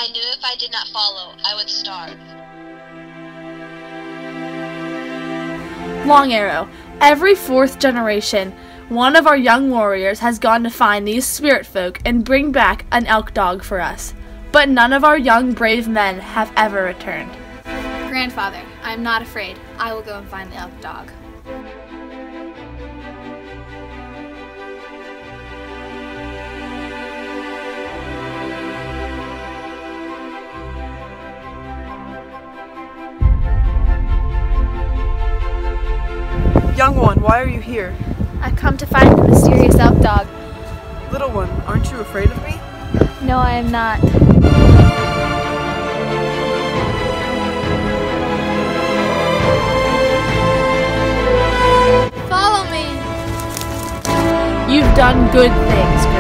I knew if I did not follow, I would starve. Long Arrow, every 4th generation, one of our young warriors has gone to find these spirit folk and bring back an elk dog for us. But none of our young brave men have ever returned. Grandfather, I am not afraid. I will go and find the elk dog. Young one, why are you here? I've come to find the mysterious elk dog. Little one, aren't you afraid of me? No, I am not. You've done good things,